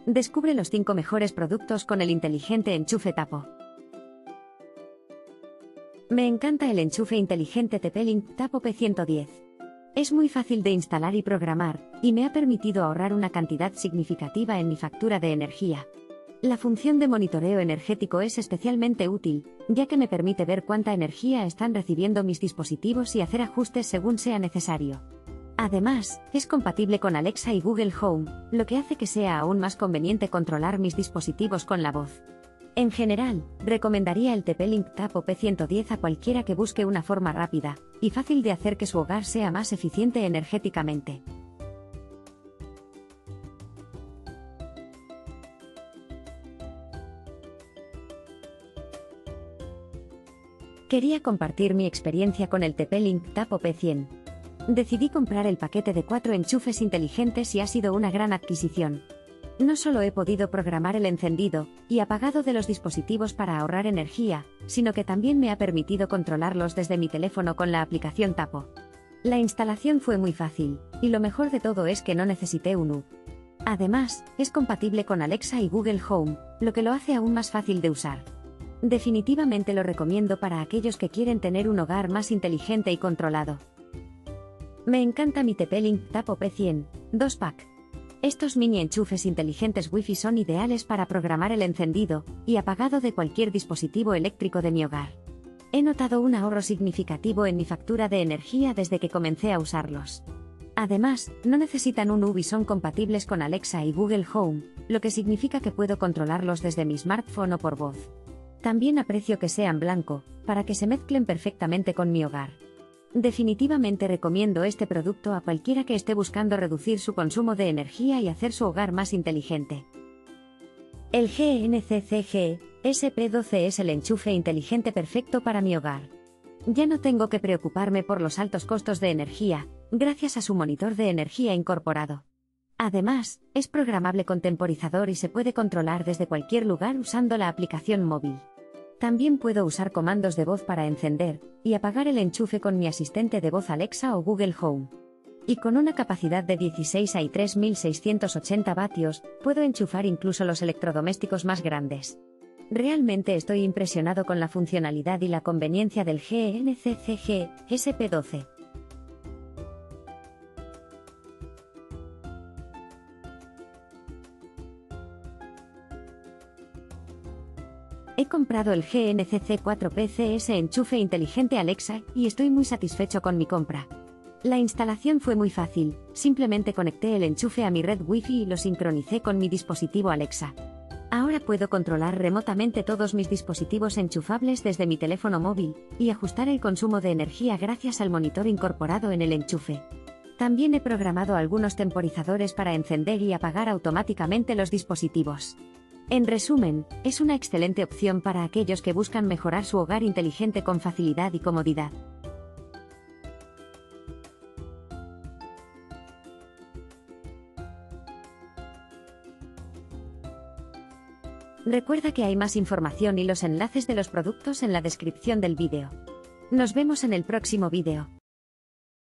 Descubre los 5 mejores productos con el inteligente enchufe Tapo. Me encanta el enchufe inteligente TP-Link Tapo P110. Es muy fácil de instalar y programar, y me ha permitido ahorrar una cantidad significativa en mi factura de energía. La función de monitoreo energético es especialmente útil, ya que me permite ver cuánta energía están recibiendo mis dispositivos y hacer ajustes según sea necesario. Además, es compatible con Alexa y Google Home, lo que hace que sea aún más conveniente controlar mis dispositivos con la voz. En general, recomendaría el TP-Link Tapo P110 a cualquiera que busque una forma rápida y fácil de hacer que su hogar sea más eficiente energéticamente. Quería compartir mi experiencia con el TP-Link Tapo P100. Decidí comprar el paquete de 4 enchufes inteligentes y ha sido una gran adquisición. No solo he podido programar el encendido y apagado de los dispositivos para ahorrar energía, sino que también me ha permitido controlarlos desde mi teléfono con la aplicación Tapo. La instalación fue muy fácil, y lo mejor de todo es que no necesité un U. Además, es compatible con Alexa y Google Home, lo que lo hace aún más fácil de usar. Definitivamente lo recomiendo para aquellos que quieren tener un hogar más inteligente y controlado. Me encanta mi TP-Link Tapo P100, 2-pack. Estos mini enchufes inteligentes Wi-Fi son ideales para programar el encendido y apagado de cualquier dispositivo eléctrico de mi hogar. He notado un ahorro significativo en mi factura de energía desde que comencé a usarlos. Además, no necesitan un U y son compatibles con Alexa y Google Home, lo que significa que puedo controlarlos desde mi smartphone o por voz. También aprecio que sean blanco, para que se mezclen perfectamente con mi hogar. Definitivamente recomiendo este producto a cualquiera que esté buscando reducir su consumo de energía y hacer su hogar más inteligente. El GNCCG SP12 es el enchufe inteligente perfecto para mi hogar. Ya no tengo que preocuparme por los altos costos de energía, gracias a su monitor de energía incorporado. Además, es programable con temporizador y se puede controlar desde cualquier lugar usando la aplicación móvil. También puedo usar comandos de voz para encender y apagar el enchufe con mi asistente de voz Alexa o Google Home. Y con una capacidad de 16 a 3680 vatios, puedo enchufar incluso los electrodomésticos más grandes. Realmente estoy impresionado con la funcionalidad y la conveniencia del GNCCG SP12. He comprado el GNCC 4PCS enchufe inteligente Alexa y estoy muy satisfecho con mi compra. La instalación fue muy fácil, simplemente conecté el enchufe a mi red Wi-Fi y lo sincronicé con mi dispositivo Alexa. Ahora puedo controlar remotamente todos mis dispositivos enchufables desde mi teléfono móvil y ajustar el consumo de energía gracias al monitor incorporado en el enchufe. También he programado algunos temporizadores para encender y apagar automáticamente los dispositivos. En resumen, es una excelente opción para aquellos que buscan mejorar su hogar inteligente con facilidad y comodidad. Recuerda que hay más información y los enlaces de los productos en la descripción del vídeo. Nos vemos en el próximo vídeo.